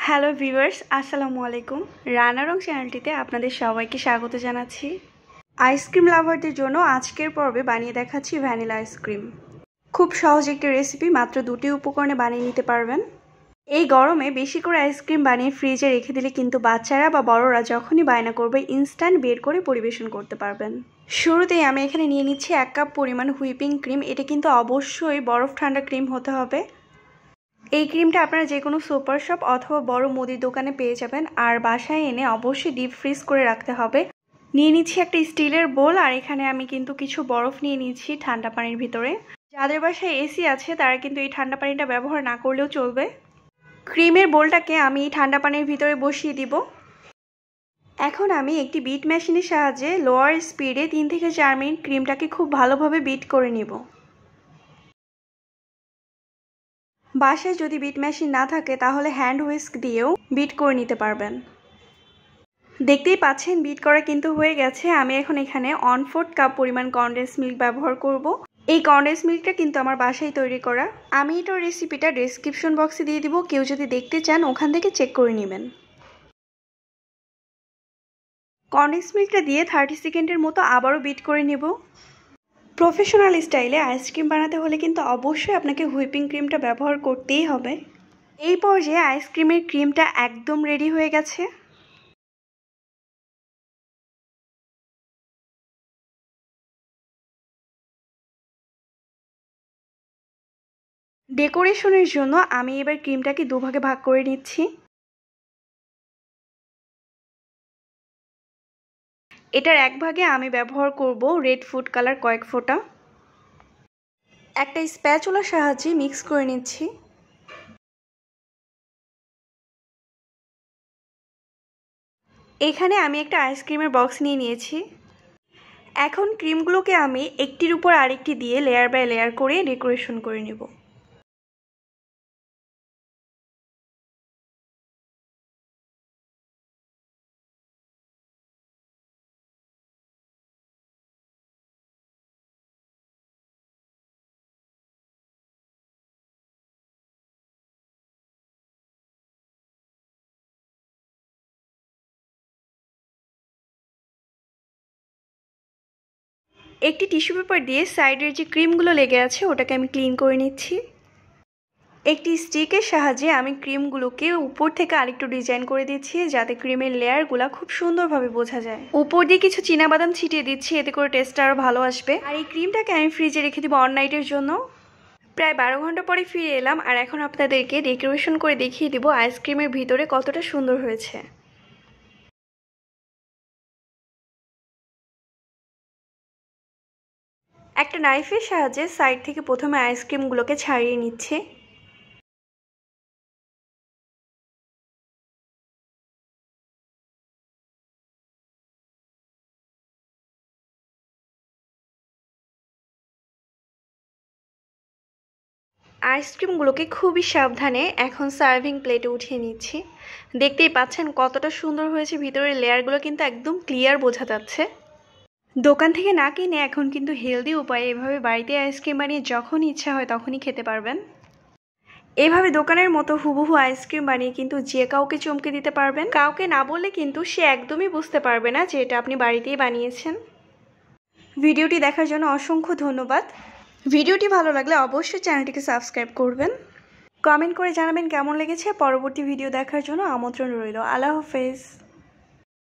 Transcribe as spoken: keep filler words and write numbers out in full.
Hello viewers, আসসালামু আলাইকুম। রান্না রং চ্যানেলটিতে আপনাদের সবাইকে স্বাগত জানাচ্ছি। আইসক্রিম লাভারদের জন্য আজকের পর্বে বানিয়ে দেখাচ্ছি ভ্যানিলা আইসক্রিম। খুব সহজ একটি রেসিপি, মাত্র দুটি উপকরণে বানিয়ে নিতে পারবেন। এই গরমে বেশি করে আইসক্রিম বানিয়ে ফ্রিজে রেখে দিলে কিন্তু বাচ্চারা বা বড়রা যখনই বায়না করবে ইনস্ট্যান্ট বের করে পরিবেশন করতে পারবেন। শুরুতেই আমি এখানে নিয়ে নিচ্ছি এক কাপ পরিমাণ হুইপিং ক্রিম। এটা কিন্তু অবশ্যই বরফ ঠান্ডা ক্রিম হতে হবে। এই ক্রিমটা আপনারা যে কোনো সুপার শপ অথবা বড় মুদির দোকানে পেয়ে যাবেন। আর বাসায় এনে অবশ্যই ডিপ ফ্রিজ করে রাখতে হবে। নিয়ে নিচ্ছি একটা স্টিলের বোল, আর এখানে আমি কিন্তু কিছু বরফ নিয়ে নিচ্ছি ঠান্ডা পানির ভিতরে। যাদের বাসায় এসি আছে তারা কিন্তু এই ঠান্ডা পানিটা ব্যবহার না করলেও চলবে। ক্রিমের বোলটাকে আমি ঠান্ডা পানির ভিতরে বসিয়ে দিব। এখন আমি একটি বিট মেশিনের সাহায্যে লোয়ার স্পিডে তিন থেকে চার মিনিট ক্রিমটাকে খুব ভালোভাবে বিট করে নিব। বাসায় যদি বিট মেশিন না থাকে তাহলে হ্যান্ড হুইস্ক দিয়েও বিট করে নিতে পারবেন। দেখতেই পাচ্ছেন বিট করা কিন্তু হয়ে গেছে। আমি এখন এখানে ওয়ান ফোর্থ কাপ পরিমাণ কনডেন্স মিল্ক ব্যবহার করব। এই কনডেন্স মিল্কটা কিন্তু আমার বাসায় তৈরি করা। আমি এটার রেসিপিটা ডেসক্রিপশন বক্সে দিয়ে দিব, কেউ যদি দেখতে চান ওখান থেকে চেক করে নেবেন। কনডেন্স মিল্কটা দিয়ে থার্টি সেকেন্ডের মতো আবারও বিট করে নেব। প্রফেশনাল স্টাইলে আইসক্রিম বানাতে হলে কিন্তু অবশ্যই আপনাকে হুইপিং ক্রিমটা ব্যবহার করতেই হবে। এই পর্যায়ে আইসক্রিমের ক্রিমটা একদম রেডি হয়ে গেছে। ডেকোরেশনের জন্য আমি এবার ক্রিমটাকে দুভাগে ভাগ করে নিচ্ছি। এটার এক ভাগে আমি ব্যবহার করব রেড ফুড কালার কয়েক ফোঁটা। একটা স্প্যাচুলার সাহায্যে মিক্স করে নিচ্ছি। এখানে আমি একটা আইসক্রিমের বক্স নিয়ে নিয়েছি। এখন ক্রিমগুলোকে আমি একটির উপর আরেকটি দিয়ে লেয়ার বাই লেয়ার করে ডেকোরেশন করে নেব। একটি টিস্যু পেপার দিয়ে সাইডের যে ক্রিমগুলো লেগে আছে ওটাকে আমি ক্লিন করে নিচ্ছি। একটি স্টিকের সাহায্যে আমি ক্রিমগুলোকে উপর থেকে আরেকটু ডিজাইন করে দিচ্ছি, যাতে ক্রিমের লেয়ারগুলো খুব সুন্দরভাবে বোঝা যায়। উপর দিয়ে কিছু চীনাবাদাম ছিটিয়ে দিচ্ছি, এতে করে টেস্টটা আরও ভালো আসবে। আর এই ক্রিমটাকে আমি ফ্রিজে রেখে দিব অন নাইটের জন্য। প্রায় বারো ঘন্টা পরে ফিরে এলাম, আর এখন আপনাদেরকে ডেকোরেশন করে দেখিয়ে দিব আইসক্রিমের ভিতরে কতটা সুন্দর হয়েছে। একটা নাইফের সাহায্যে সাইড থেকে প্রথমে আইসক্রিমগুলোকে ছাড়িয়ে নিচ্ছে। আইসক্রিমগুলোকে খুবই সাবধানে এখন সার্ভিং প্লেটে উঠিয়ে নিচ্ছি। দেখতেই পাচ্ছেন কতটা সুন্দর হয়েছে, ভিতরের লেয়ারগুলো কিন্তু একদম ক্লিয়ার বোঝা যাচ্ছে। দোকান থেকে না কিনে এখন কিন্তু হেলদি উপায়ে এভাবে বাড়িতে আইসক্রিম বানিয়ে যখন ইচ্ছা হয় তখনই খেতে পারবেন। এভাবে দোকানের মতো হুবহু আইসক্রিম বানিয়ে কিন্তু যে কাউকে চমকে দিতে পারবেন। কাউকে না বললে কিন্তু সে একদমই বুঝতে পারবে না যে এটা আপনি বাড়িতেই বানিয়েছেন। ভিডিওটি দেখার জন্য অসংখ্য ধন্যবাদ। ভিডিওটি ভালো লাগলে অবশ্যই চ্যানেলটিকে সাবস্ক্রাইব করবেন। কমেন্ট করে জানাবেন কেমন লেগেছে। পরবর্তী ভিডিও দেখার জন্য আমন্ত্রণ রইল। আল্লাহ হাফেজ।